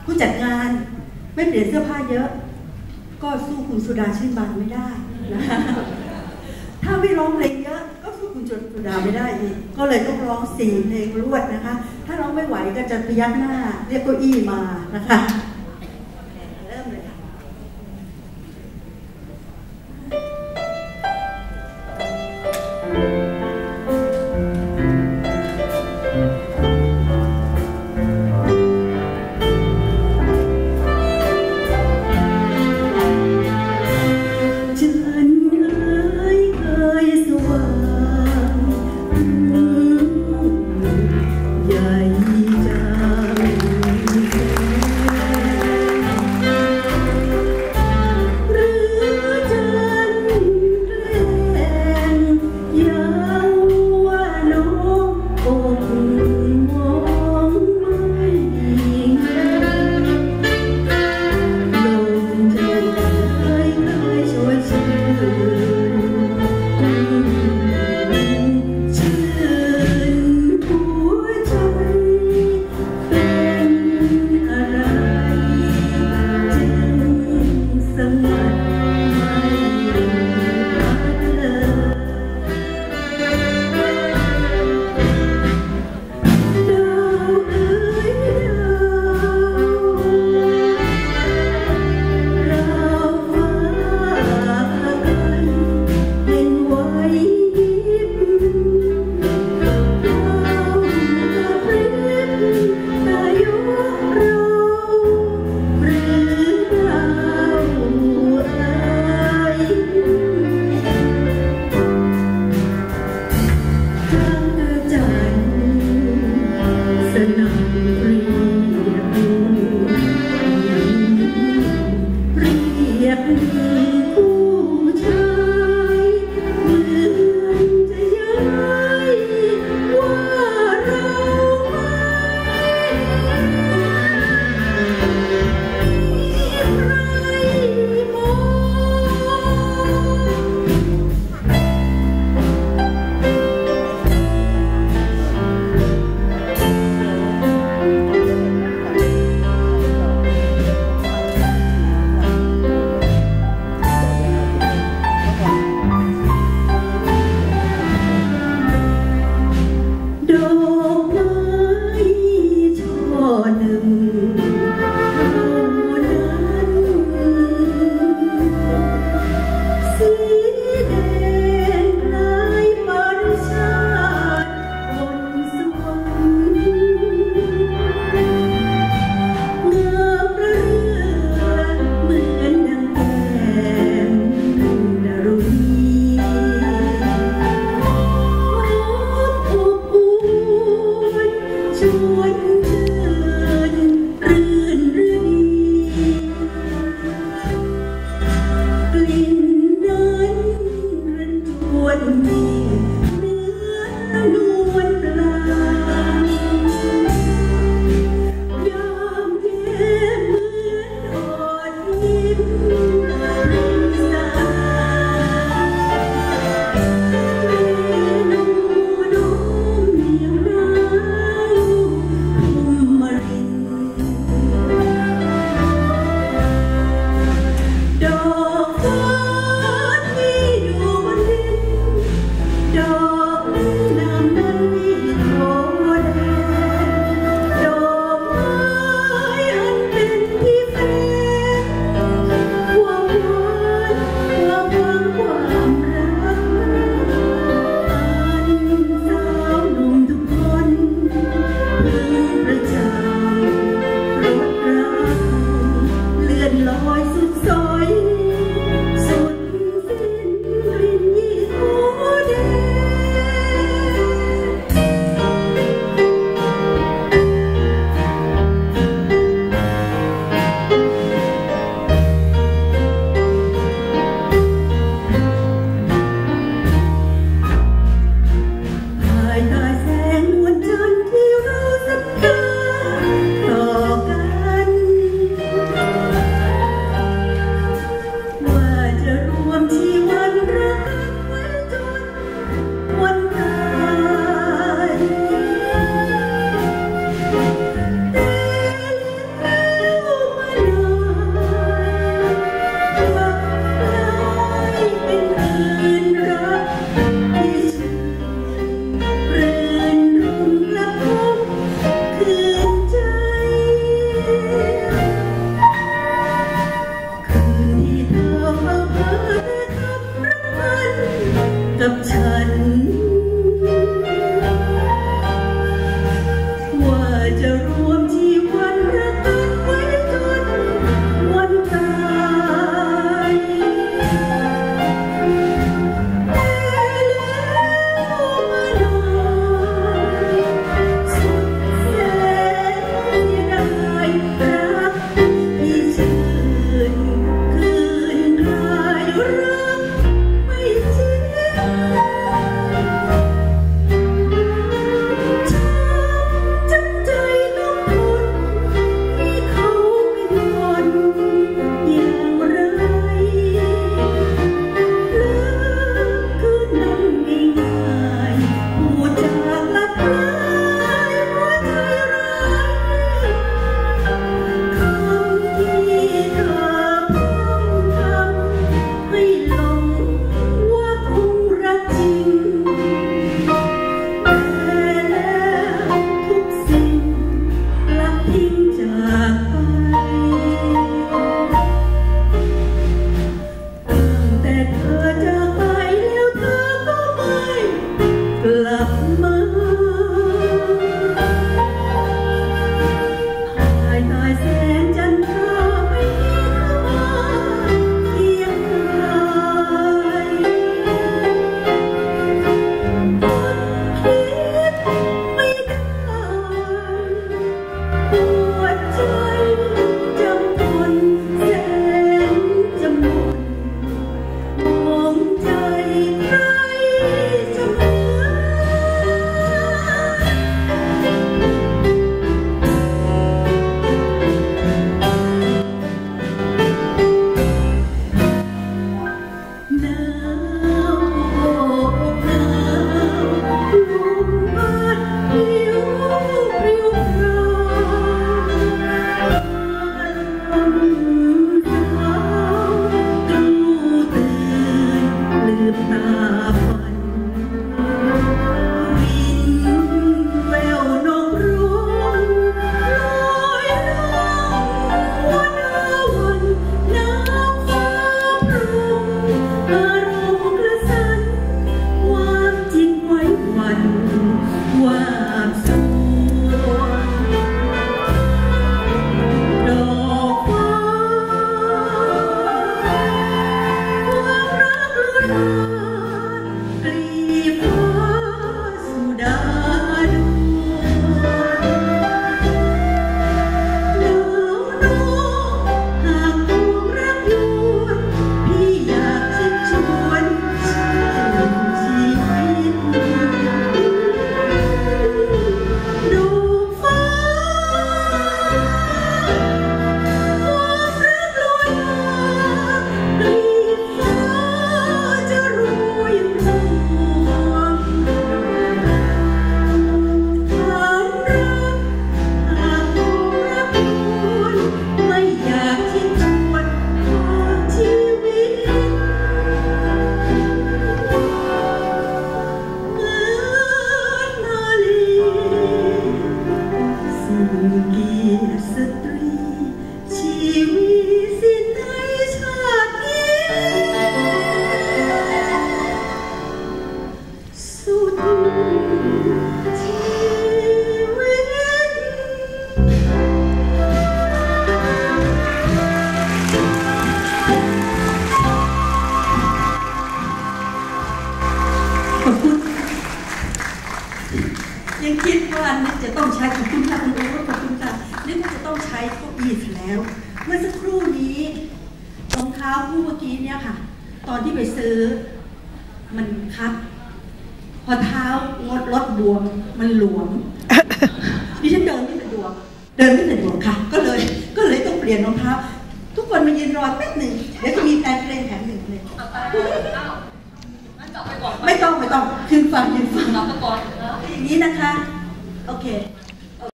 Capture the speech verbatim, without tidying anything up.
ผู้จัดงานไม่เปลี่ยนเสื้อผ้าเยอะก็สู้คุณสุดาชื่นบานไม่ได้นะคะถ้าไม่ร้องเพลงเยอะก็สู้คุณสุดาไม่ได้อีกก็เลยต้องร้องสี่เพลงรวดนะคะถ้าร้องไม่ไหวก็จะพยักหน้าเรียกเก้าอี้มานะคะเริ่มเลยค่ะใหญ่จังจากไปตั้งแต่เธอจากไปแล้วเธอก็ไม่กลับมาภายใต้แสงจันทราไม่มีเธอมาเคียงกายคิดไม่ได้หัวใจจำทนแสนจำนวนมองใจใครจะเหมือนหนาวอกหนาวลมพัดผิวพริ้วพรางอารมณ์สาวตรู่ตื่นลืมตาฝันวินแววนกร้องลอยลงหัวหน้าวันน้ำฟ้าปรุงอารมณ์กระสันความจริงไว้วันวาบสวงดอกฟ้าความรักล้วนลายกลีบฟ้าสุดาดวง หนาวนองหากคงรักยวนพี่อยากชิดชวนชื่นชีวิตดอกฟ้าความรักลอยมากลีบฟ้าจะโรยพวงความรักหากคงรักยวนไม่อยากชิดชวนขอชีวิตเหมือนมาลีสิ่งเกียรติสตรีชีวิตสิ้นในชาตินี้สุดชีวิต ขอบคุณยังคิดว่านึกจะต้องใช้ขอบคุณค่ะคุณโอ๊ตขอบคุณค่ะนึกว่าจะต้องใช้เก้าอี้ซะแล้ว เมื่อสักครู่นี้รองเท้าคู่เมื่อกี้เนี่ยค่ะ ตอนที่ไปซื้อมันครับ พอเท้างดรถบวมมันหลวม ดิฉันเดินไม่สะดวกเดินไม่สะดวกค่ะ ก็เลยก็เลยต้องเปลี่ยนรองเท้า ทุกคนมายืนรอแป๊บหนึ่งเดี๋ยวจะมีแฟนเพลงแถมหนึ่งเพลงงั้นกลับไปก่อนไม่ต้องไม่ต้องคืนฟังยืนฟังกลับไปก่อนอย่างนี้นะคะ โอเค